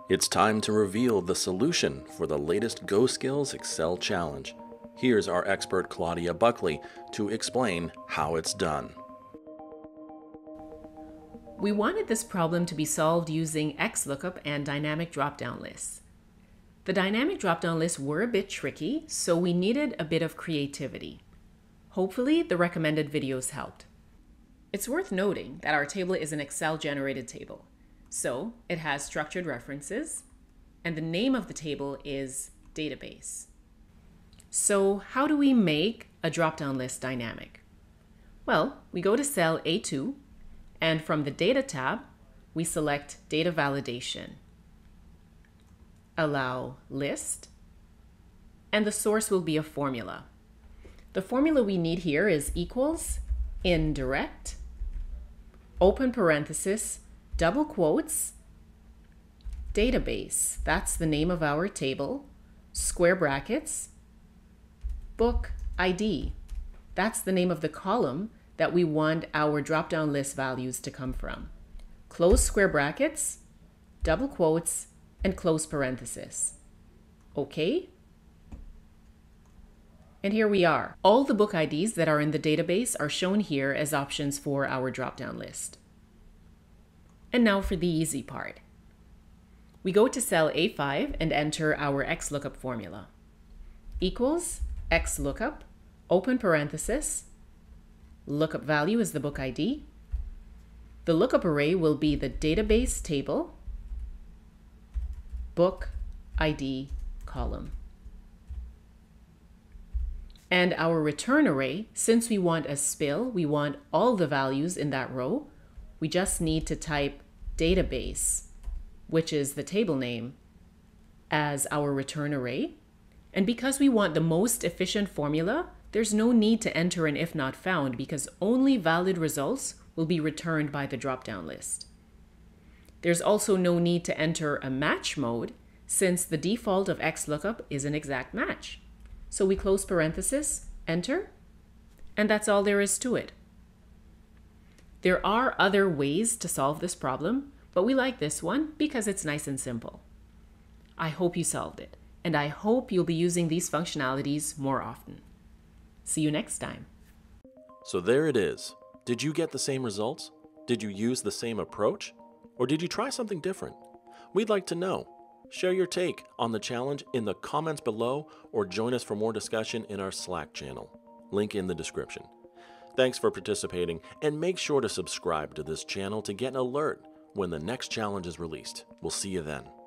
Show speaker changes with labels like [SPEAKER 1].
[SPEAKER 1] It's time to reveal the solution for the latest GoSkills Excel challenge. Here's our expert Claudia Buckley to explain how it's done.
[SPEAKER 2] We wanted this problem to be solved using XLOOKUP and dynamic dropdown lists. The dynamic dropdown lists were a bit tricky, so we needed a bit of creativity. Hopefully, the recommended videos helped. It's worth noting that our table is an Excel-generated table. So it has structured references, and the name of the table is database. So how do we make a drop-down list dynamic? Well, we go to cell A2, and from the Data tab, we select Data Validation. Allow List, and the source will be a formula. The formula we need here is equals, indirect, open parenthesis, double quotes, database, that's the name of our table, square brackets, book ID, that's the name of the column that we want our drop-down list values to come from. Close square brackets, double quotes, and close parenthesis. Okay? And here we are. All the book IDs that are in the database are shown here as options for our drop-down list. And now for the easy part. We go to cell A5 and enter our XLOOKUP formula. Equals XLOOKUP, open parenthesis, lookup value is the book ID. The lookup array will be the database table, book ID column. And our return array, since we want a spill, we want all the values in that row, we just need to type database, which is the table name, as our return array. And because we want the most efficient formula, there's no need to enter an if not found because only valid results will be returned by the drop-down list. There's also no need to enter a match mode since the default of XLOOKUP is an exact match. So we close parenthesis, enter, and that's all there is to it. There are other ways to solve this problem, but we like this one because it's nice and simple. I hope you solved it, and I hope you'll be using these functionalities more often. See you next time.
[SPEAKER 1] So there it is. Did you get the same results? Did you use the same approach? Or did you try something different? We'd like to know. Share your take on the challenge in the comments below or join us for more discussion in our Slack channel. Link in the description. Thanks for participating and make sure to subscribe to this channel to get an alert when the next challenge is released. We'll see you then.